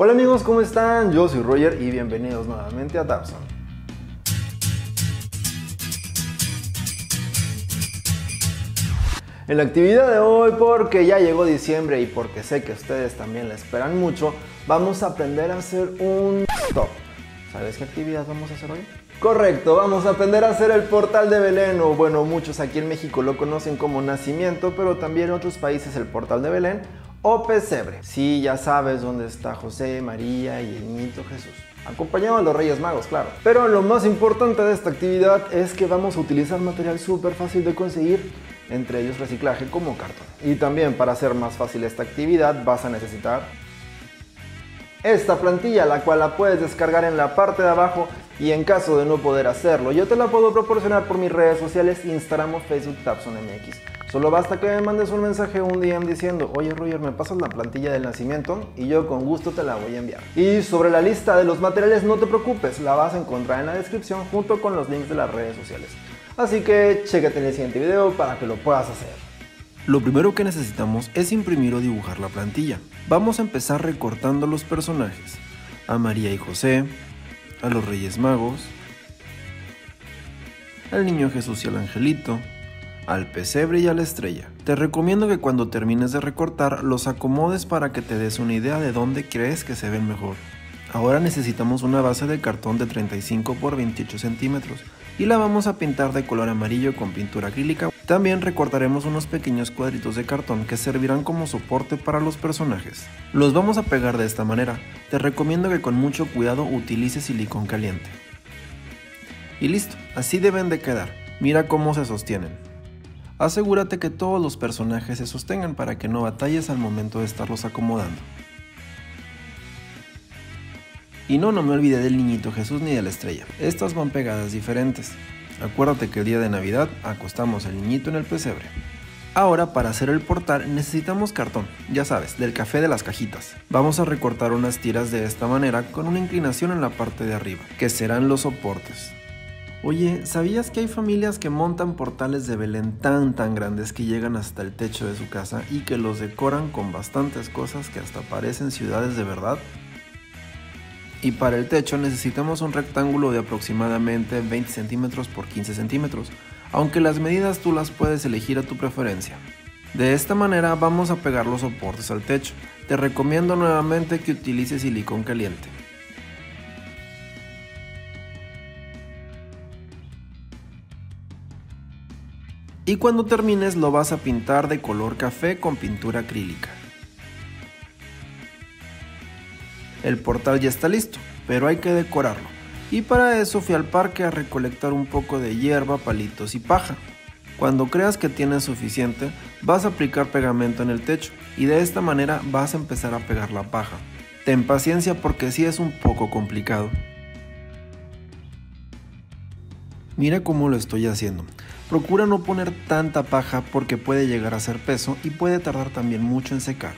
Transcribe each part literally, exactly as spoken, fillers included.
Hola amigos, ¿cómo están? Yo soy Roger y bienvenidos nuevamente a Tapson. En la actividad de hoy, porque ya llegó diciembre y porque sé que ustedes también la esperan mucho, vamos a aprender a hacer un top. ¿Sabes qué actividad vamos a hacer hoy? Correcto, vamos a aprender a hacer el portal de Belén, o bueno, muchos aquí en México lo conocen como nacimiento, pero también en otros países el portal de Belén o pesebre. Sí, ya sabes dónde está José, María y el niñito Jesús, acompañado de los Reyes Magos, claro. Pero lo más importante de esta actividad es que vamos a utilizar material súper fácil de conseguir, entre ellos reciclaje como cartón. Y también, para hacer más fácil esta actividad, vas a necesitar esta plantilla, la cual la puedes descargar en la parte de abajo, y en caso de no poder hacerlo, yo te la puedo proporcionar por mis redes sociales, Instagram o Facebook, Tapson M X. Solo basta que me mandes un mensaje o un D M diciendo: oye Roger, ¿me pasas la plantilla del nacimiento? Y yo con gusto te la voy a enviar. Y sobre la lista de los materiales, no te preocupes, la vas a encontrar en la descripción junto con los links de las redes sociales. Así que chécate en el siguiente video para que lo puedas hacer. Lo primero que necesitamos es imprimir o dibujar la plantilla. Vamos a empezar recortando los personajes: a María y José, a los Reyes Magos, al niño Jesús y al angelito, al pesebre y a la estrella. Te recomiendo que cuando termines de recortar los acomodes para que te des una idea de dónde crees que se ven mejor. Ahora necesitamos una base de cartón de treinta y cinco por veintiocho centímetros y la vamos a pintar de color amarillo con pintura acrílica. También recortaremos unos pequeños cuadritos de cartón que servirán como soporte para los personajes. Los vamos a pegar de esta manera. Te recomiendo que con mucho cuidado utilices silicón caliente. Y listo, así deben de quedar. Mira cómo se sostienen. Asegúrate que todos los personajes se sostengan para que no batalles al momento de estarlos acomodando. Y no, no me olvidé del niñito Jesús ni de la estrella. Estas van pegadas diferentes. Acuérdate que el día de Navidad acostamos al niñito en el pesebre. Ahora, para hacer el portal necesitamos cartón, ya sabes, del café de las cajitas. Vamos a recortar unas tiras de esta manera con una inclinación en la parte de arriba, que serán los soportes. Oye, ¿sabías que hay familias que montan portales de Belén tan tan grandes que llegan hasta el techo de su casa y que los decoran con bastantes cosas que hasta parecen ciudades de verdad? Y para el techo necesitamos un rectángulo de aproximadamente veinte centímetros por quince centímetros, aunque las medidas tú las puedes elegir a tu preferencia. De esta manera vamos a pegar los soportes al techo. Te recomiendo nuevamente que utilices silicón caliente. Y cuando termines lo vas a pintar de color café con pintura acrílica. El portal ya está listo, pero hay que decorarlo. Y para eso fui al parque a recolectar un poco de hierba, palitos y paja. Cuando creas que tienes suficiente, vas a aplicar pegamento en el techo y de esta manera vas a empezar a pegar la paja. Ten paciencia porque sí es un poco complicado. Mira cómo lo estoy haciendo. Procura no poner tanta paja porque puede llegar a ser peso y puede tardar también mucho en secar.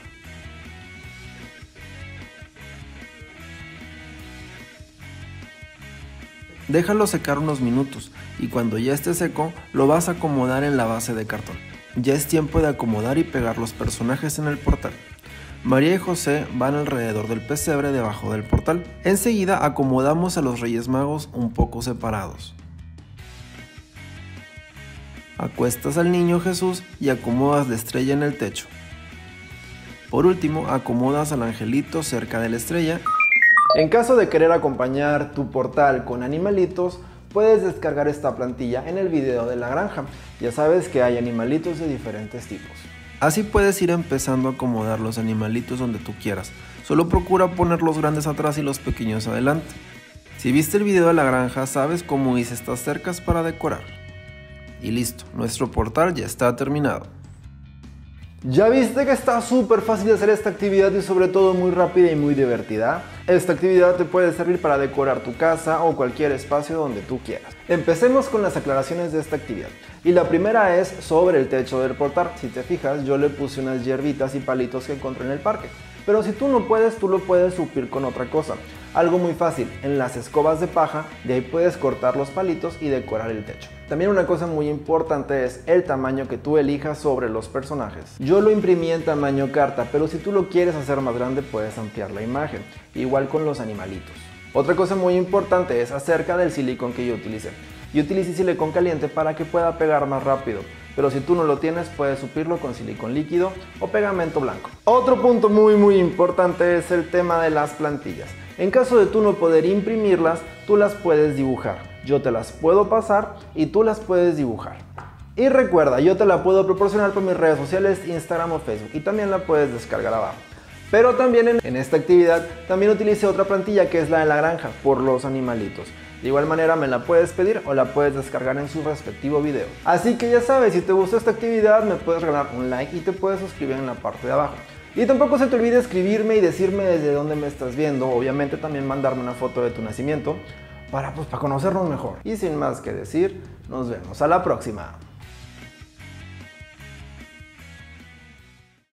Déjalo secar unos minutos y cuando ya esté seco lo vas a acomodar en la base de cartón. Ya es tiempo de acomodar y pegar los personajes en el portal. María y José van alrededor del pesebre debajo del portal. Enseguida acomodamos a los Reyes Magos un poco separados. Acuestas al niño Jesús y acomodas la estrella en el techo. Por último, acomodas al angelito cerca de la estrella. En caso de querer acompañar tu portal con animalitos, puedes descargar esta plantilla en el video de la granja. Ya sabes que hay animalitos de diferentes tipos. Así puedes ir empezando a acomodar los animalitos donde tú quieras. Solo procura poner los grandes atrás y los pequeños adelante. Si viste el video de la granja, sabes cómo hice estas cercas para decorar. Y listo, nuestro portal ya está terminado. ¿Ya viste que está súper fácil de hacer esta actividad y sobre todo muy rápida y muy divertida? Esta actividad te puede servir para decorar tu casa o cualquier espacio donde tú quieras. Empecemos con las aclaraciones de esta actividad. Y la primera es sobre el techo del portal. Si te fijas, yo le puse unas hierbitas y palitos que encontré en el parque. Pero si tú no puedes, tú lo puedes suplir con otra cosa. Algo muy fácil, en las escobas de paja, de ahí puedes cortar los palitos y decorar el techo. También una cosa muy importante es el tamaño que tú elijas sobre los personajes. Yo lo imprimí en tamaño carta, pero si tú lo quieres hacer más grande puedes ampliar la imagen, igual con los animalitos. Otra cosa muy importante es acerca del silicón que yo utilicé. Yo utilicé silicón caliente para que pueda pegar más rápido, pero si tú no lo tienes puedes suplirlo con silicón líquido o pegamento blanco. Otro punto muy muy importante es el tema de las plantillas. En caso de tú no poder imprimirlas, tú las puedes dibujar. Yo te las puedo pasar y tú las puedes dibujar. Y recuerda, yo te la puedo proporcionar por mis redes sociales, Instagram o Facebook, y también la puedes descargar abajo. Pero también en, en esta actividad también utilicé otra plantilla que es la de la granja, por los animalitos. De igual manera me la puedes pedir o la puedes descargar en su respectivo video. Así que ya sabes, si te gustó esta actividad me puedes regalar un like y te puedes suscribir en la parte de abajo. Y tampoco se te olvide escribirme y decirme desde dónde me estás viendo, obviamente también mandarme una foto de tu nacimiento para, pues, para conocernos mejor. Y sin más que decir, nos vemos a la próxima.